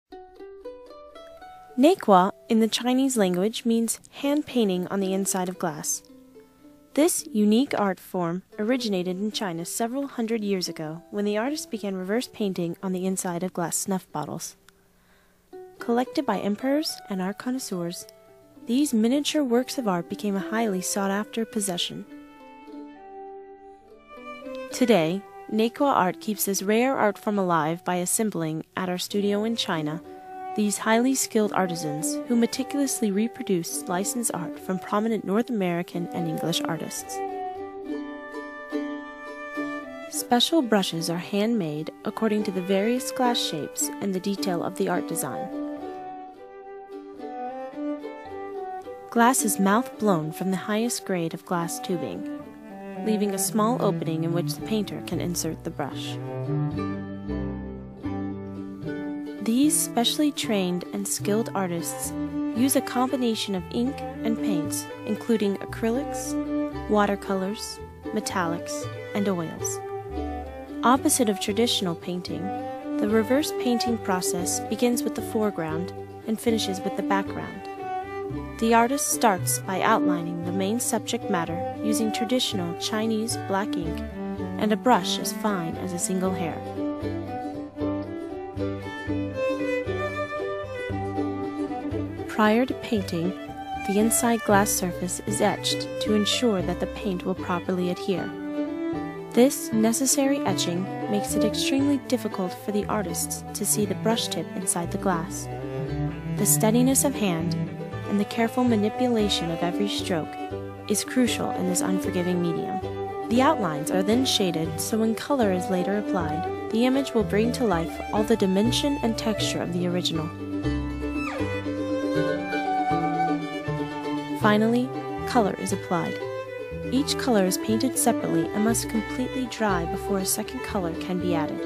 Ne Qwa in the Chinese language means hand painting on the inside of glass. This unique art form originated in China several hundred years ago when the artists began reverse painting on the inside of glass snuff bottles. Collected by emperors and art connoisseurs, these miniature works of art became a highly sought-after possession. Today, Ne Qwa Art keeps this rare art form alive by assembling, at our studio in China, these highly skilled artisans who meticulously reproduce licensed art from prominent North American and English artists. Special brushes are handmade according to the various glass shapes and the detail of the art design. Glass is mouth-blown from the highest grade of glass tubing, leaving a small opening in which the painter can insert the brush. These specially trained and skilled artists use a combination of ink and paints, including acrylics, watercolors, metallics, and oils. Opposite of traditional painting, the reverse painting process begins with the foreground and finishes with the background. The artist starts by outlining the main subject matter using traditional Chinese black ink and a brush as fine as a single hair. Prior to painting, the inside glass surface is etched to ensure that the paint will properly adhere. This necessary etching makes it extremely difficult for the artists to see the brush tip inside the glass. The steadiness of hand and the careful manipulation of every stroke is crucial in this unforgiving medium. The outlines are then shaded so when color is later applied, the image will bring to life all the dimension and texture of the original. Finally, color is applied. Each color is painted separately and must completely dry before a second color can be added.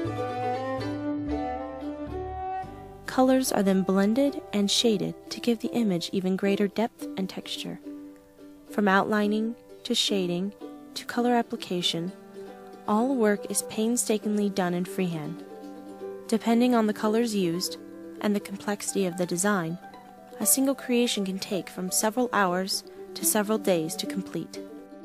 Colors are then blended and shaded to give the image even greater depth and texture. From outlining to shading to color application, all work is painstakingly done in freehand. Depending on the colors used and the complexity of the design, a single creation can take from several hours to several days to complete.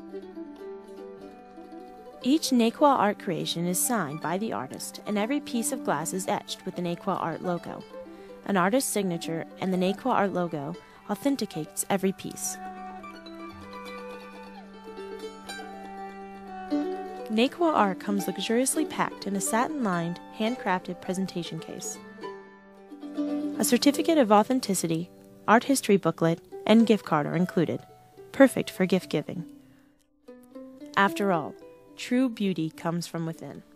Each Ne Qwa Art creation is signed by the artist, and every piece of glass is etched with the Ne Qwa Art logo. An artist's signature and the Ne Qwa Art logo authenticates every piece. Ne Qwa Art comes luxuriously packed in a satin-lined, handcrafted presentation case. A certificate of authenticity, art history booklet, and gift card are included, perfect for gift giving. After all, true beauty comes from within.